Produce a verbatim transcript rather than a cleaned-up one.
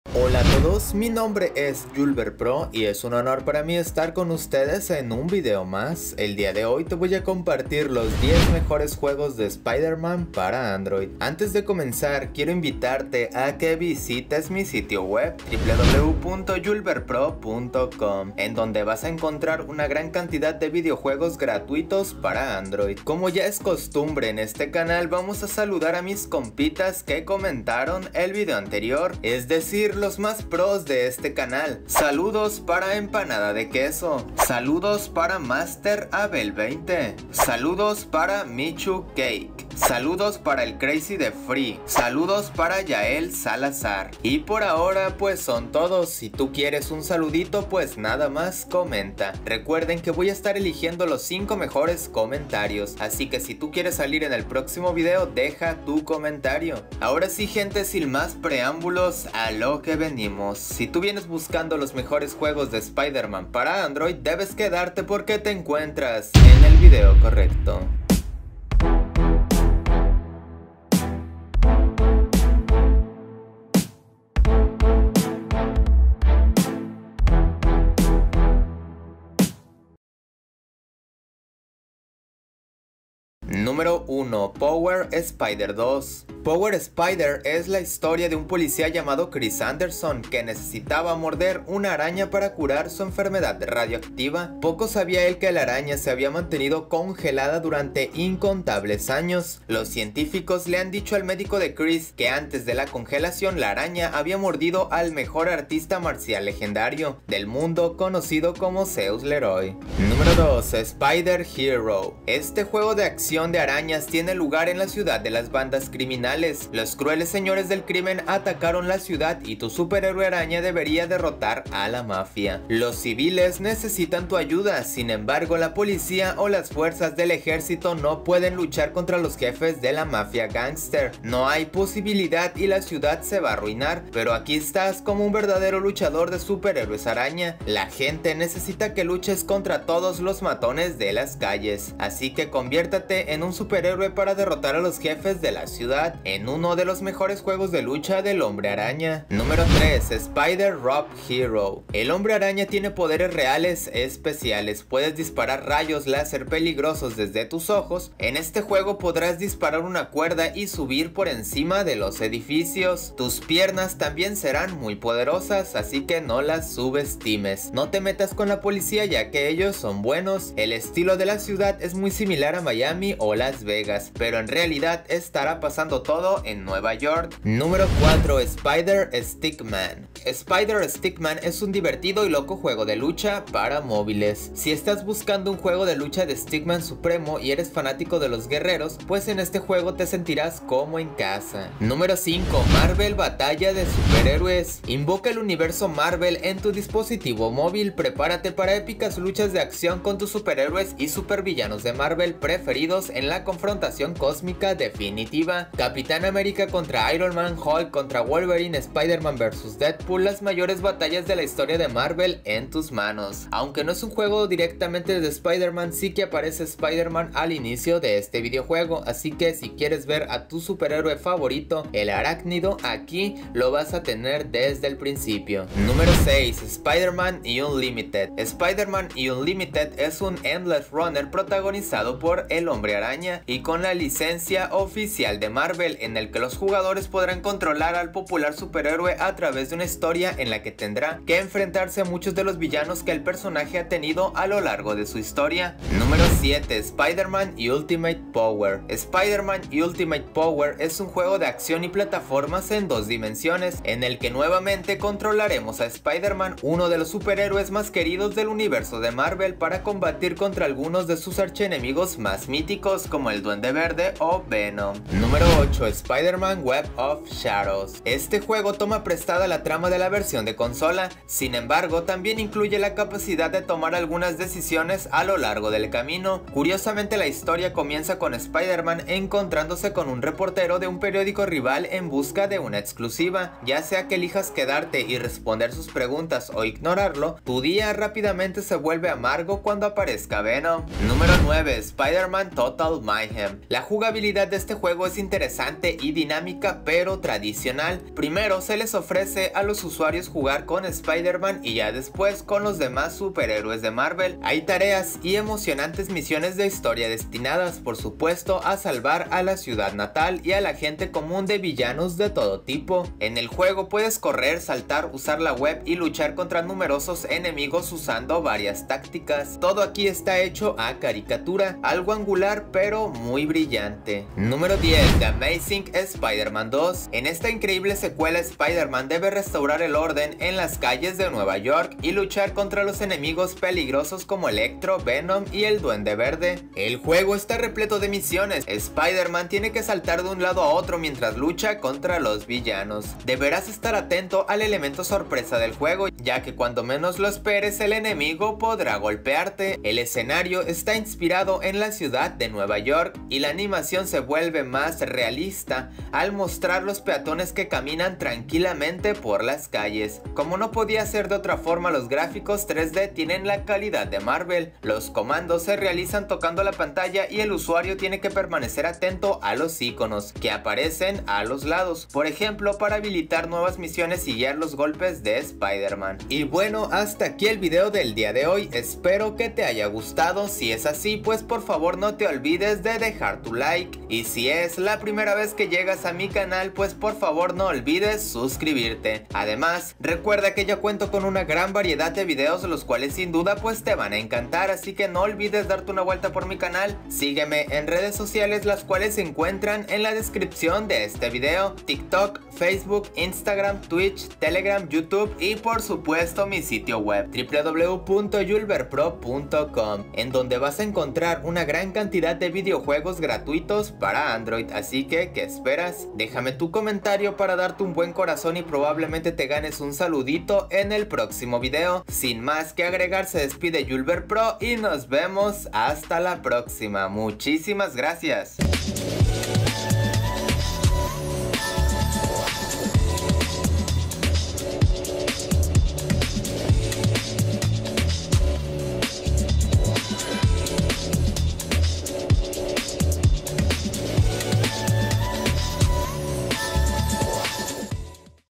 Hola a todos, mi nombre es JulberPro y es un honor para mí estar con ustedes en un video más. El día de hoy te voy a compartir los diez mejores juegos de Spider-Man para Android. Antes de comenzar, quiero invitarte a que visites mi sitio web w w w punto julberpro punto com, en donde vas a encontrar una gran cantidad de videojuegos gratuitos para Android. Como ya es costumbre en este canal, vamos a saludar a mis compitas que comentaron el video anterior, es decir, los más pros de este canal. Saludos para Empanada de Queso, saludos para Master Abel veinte, saludos para Michu Cake, saludos para el Crazy de Free, saludos para Yael Salazar. Y por ahora pues son todos. Si tú quieres un saludito, pues nada más comenta. Recuerden que voy a estar eligiendo los cinco mejores comentarios, así que si tú quieres salir en el próximo video, deja tu comentario. Ahora sí, gente, sin más preámbulos, a lo que venimos. Si tú vienes buscando los mejores juegos de Spider-Man para Android, debes quedarte porque te encuentras en el video correcto. Número uno. Power Spider dos. Power Spider es la historia de un policía llamado Chris Anderson que necesitaba morder una araña para curar su enfermedad radioactiva. Poco sabía él que la araña se había mantenido congelada durante incontables años. Los científicos le han dicho al médico de Chris que antes de la congelación la araña había mordido al mejor artista marcial legendario del mundo, conocido como Zeus Leroy. Número dos. Spider Hero. Este juego de acción de arañas tiene lugar en la ciudad de las bandas criminales. Los crueles señores del crimen atacaron la ciudad y tu superhéroe araña debería derrotar a la mafia. Los civiles necesitan tu ayuda, sin embargo la policía o las fuerzas del ejército no pueden luchar contra los jefes de la mafia gángster. No hay posibilidad y la ciudad se va a arruinar, pero aquí estás como un verdadero luchador de superhéroes araña. La gente necesita que luches contra todos los matones de las calles, así que conviértate en un superhéroe para derrotar a los jefes de la ciudad en uno de los mejores juegos de lucha del Hombre Araña. Número tres. Spider Rob Hero. El Hombre Araña tiene poderes reales especiales. Puedes disparar rayos láser peligrosos desde tus ojos. En este juego podrás disparar una cuerda y subir por encima de los edificios. Tus piernas también serán muy poderosas, así que no las subestimes. No te metas con la policía, ya que ellos son buenos. El estilo de la ciudad es muy similar a Miami o Las Vegas, pero en realidad estará pasando todo en Nueva York. Número cuatro. Spider Stickman. Spider Stickman es un divertido y loco juego de lucha para móviles. Si estás buscando un juego de lucha de Stickman supremo y eres fanático de los guerreros, pues en este juego te sentirás como en casa. Número cinco. Marvel Batalla de Superhéroes. Invoca el universo Marvel en tu dispositivo móvil. Prepárate para épicas luchas de acción con tus superhéroes y supervillanos de Marvel preferidos en la confrontación cósmica definitiva. Capitán América contra Iron Man, Hulk contra Wolverine, Spider-Man versus Deadpool, las mayores batallas de la historia de Marvel en tus manos. Aunque no es un juego directamente de Spider-Man, sí que aparece Spider-Man al inicio de este videojuego, así que si quieres ver a tu superhéroe favorito, el arácnido, aquí lo vas a tener desde el principio. Número seis. Spider-Man Unlimited. Spider-Man Unlimited es un Endless Runner protagonizado por el Hombre Araña y con la licencia oficial de Marvel, en el que los jugadores podrán controlar al popular superhéroe a través de una historia en la que tendrá que enfrentarse a muchos de los villanos que el personaje ha tenido a lo largo de su historia. Número siete. Spider-Man Ultimate Power. Spider-Man Ultimate Power es un juego de acción y plataformas en dos dimensiones, en el que nuevamente controlaremos a Spider-Man, uno de los superhéroes más queridos del universo de Marvel, para combatir contra algunos de sus archienemigos más míticos como el Duende Verde o Venom. Número ocho. Spider-Man Web of Shadows. Este juego toma prestada la trama de la versión de consola, sin embargo también incluye la capacidad de tomar algunas decisiones a lo largo del camino. Curiosamente, la historia comienza con Spider-Man encontrándose con un reportero de un periódico rival en busca de una exclusiva. Ya sea que elijas quedarte y responder sus preguntas o ignorarlo, tu día rápidamente se vuelve amargo cuando aparezca Venom. Número nueve. Spider-Man Total Mayhem. La jugabilidad de este juego es interesante interesante y dinámica pero tradicional. Primero se les ofrece a los usuarios jugar con Spider-Man y ya después con los demás superhéroes de Marvel. Hay tareas y emocionantes misiones de historia destinadas por supuesto a salvar a la ciudad natal y a la gente común de villanos de todo tipo. En el juego puedes correr, saltar, usar la web y luchar contra numerosos enemigos usando varias tácticas. Todo aquí está hecho a caricatura, algo angular pero muy brillante. Número diez. The Amazing Spider-Man dos. En esta increíble secuela, Spider-Man debe restaurar el orden en las calles de Nueva York y luchar contra los enemigos peligrosos como Electro, Venom y el Duende Verde. El juego está repleto de misiones. Spider-Man tiene que saltar de un lado a otro mientras lucha contra los villanos. Deberás estar atento al elemento sorpresa del juego, ya que cuando menos lo esperes el enemigo podrá golpearte. El escenario está inspirado en la ciudad de Nueva York y la animación se vuelve más realista al mostrar los peatones que caminan tranquilamente por las calles. Como no podía ser de otra forma, los gráficos tres D tienen la calidad de Marvel. Los comandos se realizan tocando la pantalla y el usuario tiene que permanecer atento a los iconos que aparecen a los lados, por ejemplo para habilitar nuevas misiones y guiar los golpes de Spider-Man. Y bueno, hasta aquí el video del día de hoy. Espero que te haya gustado. Si es así, pues por favor no te olvides de dejar tu like, y si es la primera vez que llegas a mi canal, pues por favor no olvides suscribirte. Además, recuerda que ya cuento con una gran variedad de videos, los cuales sin duda pues te van a encantar, así que no olvides darte una vuelta por mi canal. Sígueme en redes sociales, las cuales se encuentran en la descripción de este video: TikTok, Facebook, Instagram, Twitch, Telegram, YouTube y por supuesto mi sitio web w w w punto yulberpro punto com, en donde vas a encontrar una gran cantidad de videojuegos gratuitos para Android. Así que, ¿qué esperas? Déjame tu comentario para darte un buen corazón y probablemente te ganes un saludito en el próximo video. Sin más que agregar, se despide Yulberpro y nos vemos hasta la próxima. Muchísimas gracias.